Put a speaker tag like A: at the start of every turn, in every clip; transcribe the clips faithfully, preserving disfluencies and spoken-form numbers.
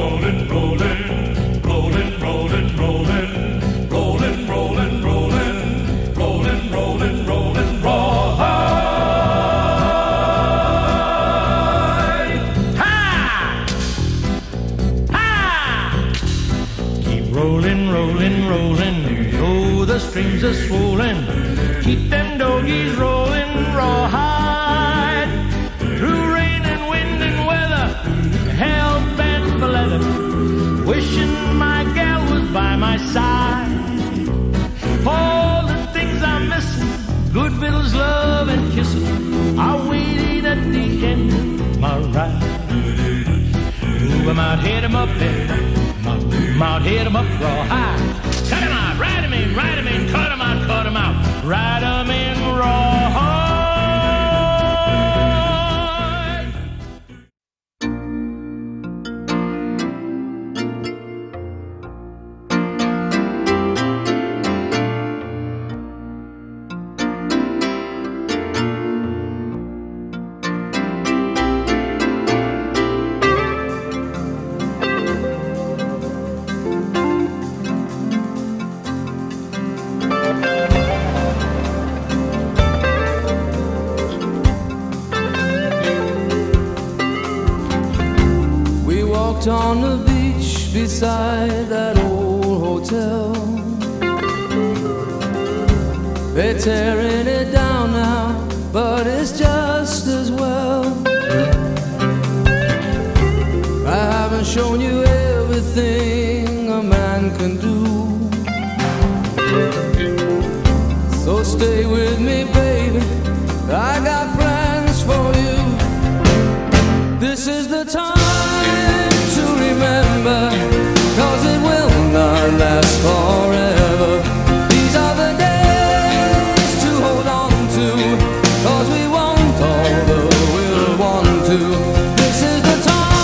A: rolling, rolling, rolling, rolling, rolling, rolling, rolling, rolling, rolling, rolling, rolling, rawhide. Ha! Ha! Keep rolling, rolling, rolling. Oh, the streams are swollen. Keep them doggies rolling, rawhide. Through rain and wind and weather, hell bent for leather, wishing my gal was by my side. All the things I'm missing, good vittles, love and kissing, are waiting at the end of my ride. Move 'em out, hit 'em up, hit 'em out, hit 'em up, rawhide. Cut 'em out, ride 'em in, ride 'em in, cut 'em out, cut 'em out, ride 'em in, rawhide.
B: On the beach beside that old hotel, they're tearing it down now, but it's just as well. I haven't shown you everything a man can do, so stay with me, baby, I got plans for you. This is the time to remember, 'cause it will not last forever. These are the days to hold on to, 'cause we want all the we'll want to. This is the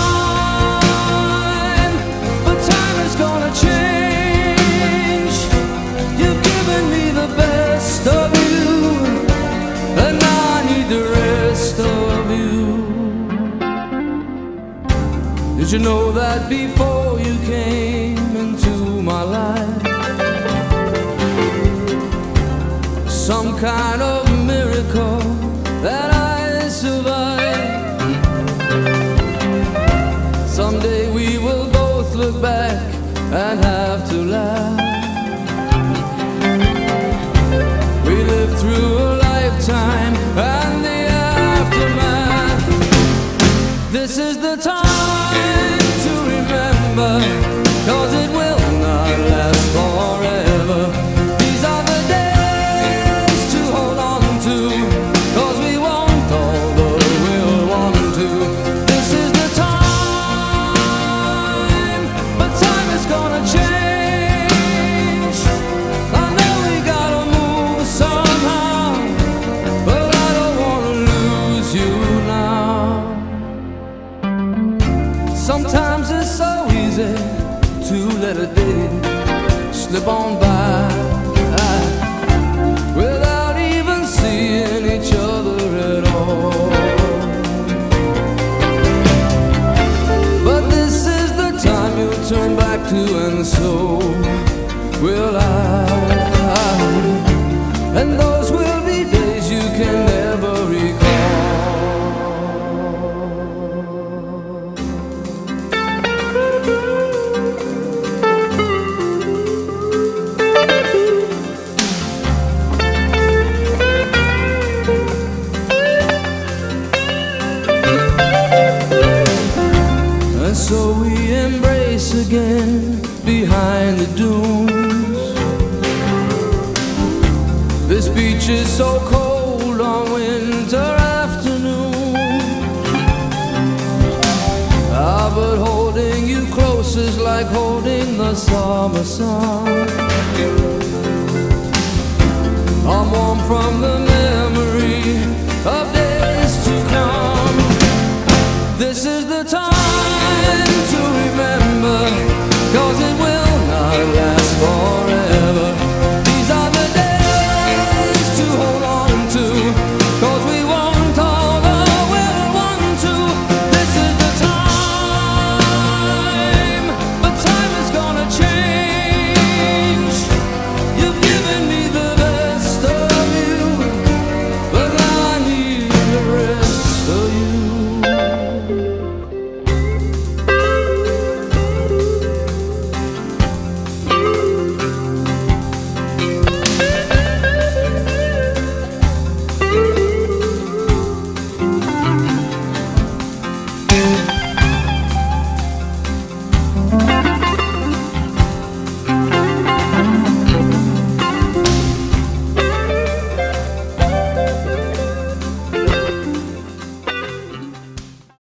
B: time, but time is gonna change. You've given me the best of you, and now I need the rest of you. Did you know that before you came into my life, some kind of miracle that I survived? Someday we will both look back and have to laugh. We lived through a lifetime and the aftermath. This is the time to remember, 'cause it will not last forever. These are the days to hold on to, 'cause we want all the we'll want to. This is the time, but time is gonna change. I know we gotta move somehow, but I don't wanna lose you now. Sometimes it's so easy to let a day slip on by without even seeing each other at all. But this is the time you'll turn back to, and so will I. And those will be days you can never recall. So we embrace again behind the dunes. This beach is so cold on winter afternoons. Ah, but holding you close is like holding the summer sun. I'm warm from the memory of days to come. This is the time to remember, 'cause it will